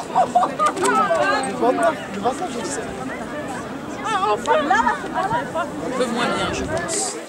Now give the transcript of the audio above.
Le 29, j'ai dit ça. Un peu moins bien, je pense.